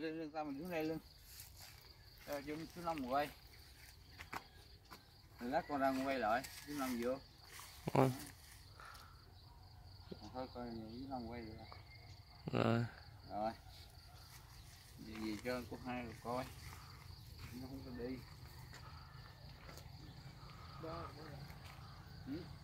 lưng tao mình xuống đây lưng. Rồi chú Long quay. Lát con ra quay lại, chú Long vô. Thôi coi chú Long quay được. Rồi. Rồi. Gì cho cô hai rồi coi. Nó không có đi. Đó.